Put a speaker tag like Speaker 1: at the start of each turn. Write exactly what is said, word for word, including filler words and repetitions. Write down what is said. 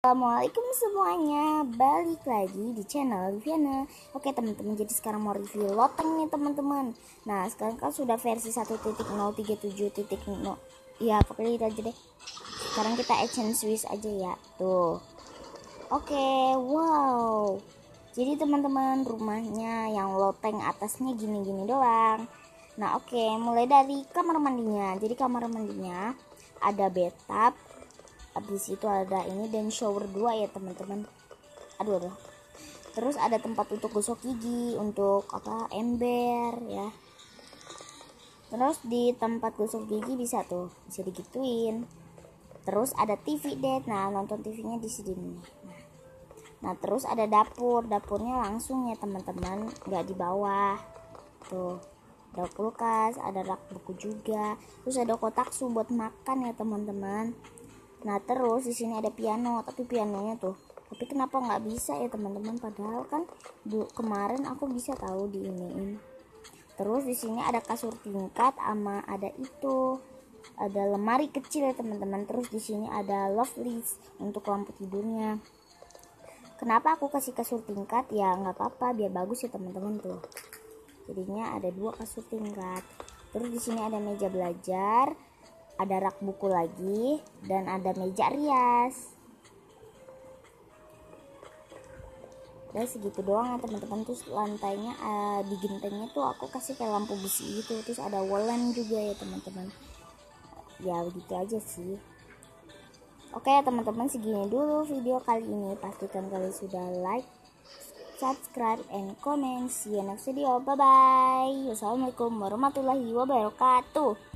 Speaker 1: Assalamualaikum semuanya, balik lagi di channel Liviana. Oke teman-teman, jadi sekarang mau review loteng nih teman-teman. Nah sekarang kan sudah versi satu titik nol tiga tujuh titik nol. Ya pokoknya itu aja deh. Sekarang kita action Swiss aja ya. Tuh. Oke, wow. Jadi teman-teman, rumahnya yang loteng atasnya gini-gini doang. Nah oke, mulai dari kamar mandinya. Jadi kamar mandinya ada bathtub, habis itu ada ini dan shower dua ya teman-teman. Aduh aduh. Terus ada tempat untuk gosok gigi, untuk apa, ember ya. Terus di tempat gosok gigi bisa tuh, bisa digituin. Terus ada T V deh. Nah, nonton T V-nya di sini. Nah, nah, terus ada dapur. Dapurnya langsung ya teman-teman, nggak di bawah. Tuh. Ada kulkas, ada rak buku juga. Terus ada kotak su buat makan ya teman-teman. Nah terus di sini ada piano, tapi pianonya tuh, tapi kenapa nggak bisa ya teman-teman? Padahal kan du, kemarin aku bisa tahu di iniin. Terus di sini ada kasur tingkat, sama ada itu, ada lemari kecil ya teman-teman. Terus di sini ada love list untuk lampu tidurnya. Kenapa aku kasih kasur tingkat? Ya nggak apa-apa, biar bagus ya teman-teman tuh. Jadinya ada dua kasur tingkat. Terus di sini ada meja belajar, ada rak buku lagi, dan ada meja rias. Dan segitu doang ya teman-teman. Terus lantainya uh, di gentengnya tuh aku kasih kayak lampu besi gitu. Terus ada wallen juga ya teman-teman. Ya begitu aja sih. Oke ya teman-teman, segini dulu video kali ini. Pastikan kalian sudah like, subscribe, and comment. See you next video. Bye bye. Wassalamualaikum warahmatullahi wabarakatuh.